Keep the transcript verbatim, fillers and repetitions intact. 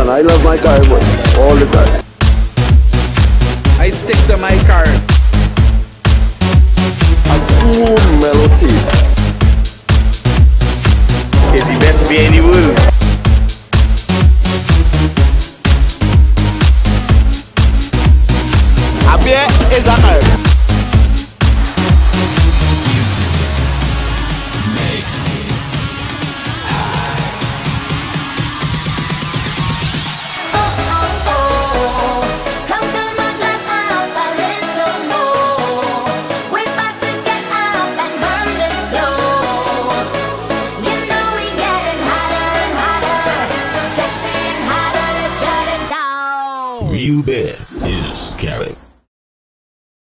And I love my car all the time. I stick to my car. A smooth mellow taste. It's the best beer in the world. A beer is a herb. Real Beer is Carrot.